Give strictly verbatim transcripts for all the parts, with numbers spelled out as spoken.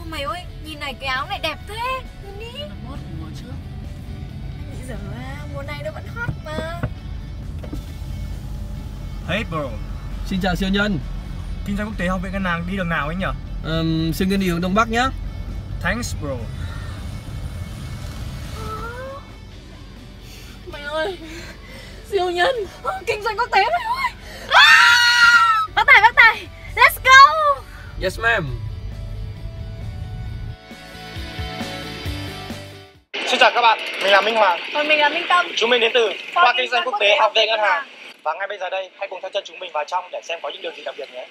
mày ơi, nhìn này cái áo này đẹp thế. Nhìn đi. Nó hot mùa trước. Nghĩ giờ à, mùa này nó vẫn hot mà. Hey bro, Xin chào siêu nhân. kinh doanh quốc tế học viện ngân hàng đi đường nào ấy nhỉ? um, Xin đi hướng Đông Bắc nhá. Thanks bro. Mày ơi, siêu nhân, kinh doanh quốc tế mày ơi. À! Bác Tài, bác Tài, let's go. Yes ma'am. Xin chào các bạn, mình là Minh Hoàng. Còn mình là Minh Tâm. Chúng mình đến từ khoa kinh doanh quốc tế học viện ngân hàng. Và ngay bây giờ đây, hãy cùng theo chân chúng mình vào trong để xem có những điều gì đặc biệt nhé.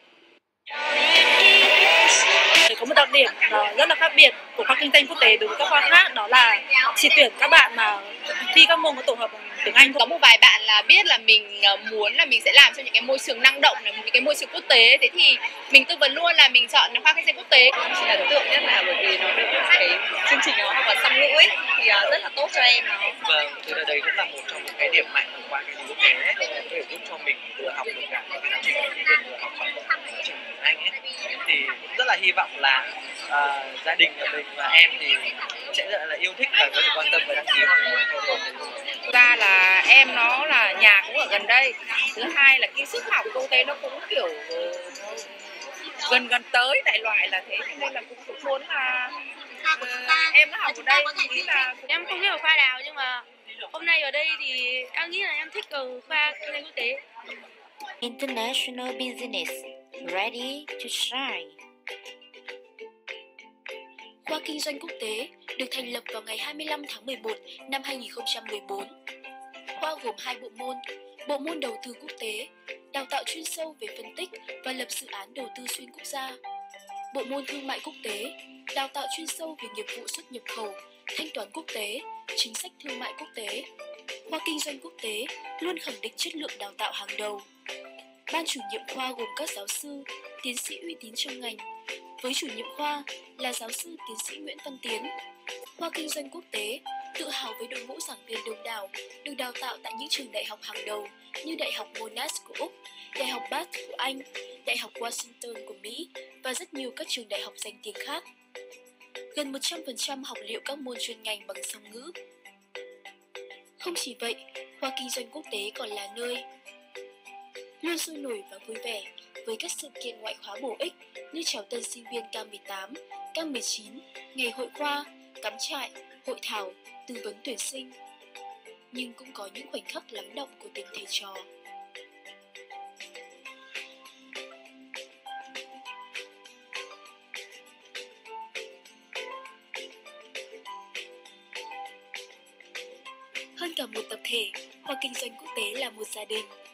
Có một đặc điểm là rất là khác biệt của khoa kinh doanh quốc tế đối với các khoa khác, đó là chỉ tuyển các bạn mà thi các môn có tổ hợp bằng tiếng Anh. Có một vài bạn là biết là mình muốn là mình sẽ làm trong những cái môi trường năng động này, những cái môi trường quốc tế, thế thì mình tư vấn luôn là mình chọn khoa kinh doanh quốc tế. Em chỉ ấn tượng nhất là bởi vì nó được cái chương trình nó học vào song ngữ ấy thì rất là tốt cho em nó. Vâng, thực ra đấy cũng là một trong những cái điểm mạnh của khoa kinh doanh quốc tế ấy, có thể giúp cho mình vừa học được cả cái giáo trình tiếng Việt vừa học cả giáo trình tiếng Anh ấy. Thì cũng rất là hy vọng là uh, gia đình của mình và em thì sẽ rất là yêu thích và có thể quan tâm và đăng ký vào cái khoa kinh doanh quốc tế. Ra là em nó là nhà cũng ở gần đây. Thứ hai là cái sức học quốc tế nó cũng kiểu gần gần tới đại loại là thế, cho nên là cũng, cũng muốn là uh, em nó học ở đây. Nghĩ là em không biết ở khoa nào nhưng mà hôm nay ở đây thì em nghĩ là em thích ở khoa kinh doanh quốc tế. International Business, ready to shine. Khoa Kinh doanh Quốc tế được thành lập vào ngày hai mươi lăm tháng mười một năm hai nghìn không trăm mười bốn. Khoa gồm hai bộ môn, bộ môn đầu tư quốc tế, đào tạo chuyên sâu về phân tích và lập dự án đầu tư xuyên quốc gia. Bộ môn thương mại quốc tế, đào tạo chuyên sâu về nghiệp vụ xuất nhập khẩu, thanh toán quốc tế, chính sách thương mại quốc tế. Khoa Kinh doanh Quốc tế luôn khẳng định chất lượng đào tạo hàng đầu. Ban chủ nhiệm khoa gồm các giáo sư, tiến sĩ uy tín trong ngành, với chủ nhiệm khoa là giáo sư tiến sĩ Nguyễn Văn Tiến. Khoa Kinh doanh Quốc tế tự hào với đội ngũ giảng viên đông đảo, được đào tạo tại những trường đại học hàng đầu như Đại học Monash của Úc, Đại học Bath của Anh, Đại học Washington của Mỹ và rất nhiều các trường đại học danh tiếng khác. Gần một trăm phần trăm học liệu các môn chuyên ngành bằng song ngữ. Không chỉ vậy, Khoa Kinh doanh Quốc tế còn là nơi luôn sôi nổi và vui vẻ với các sự kiện ngoại khóa bổ ích như chào tân sinh viên K mười tám, K mười chín, ngày hội khoa, cắm trại, hội thảo, tư vấn tuyển sinh. Nhưng cũng có những khoảnh khắc lắng động của tình thầy trò. Hơn cả một tập thể, Khoa Kinh doanh Quốc tế là một gia đình.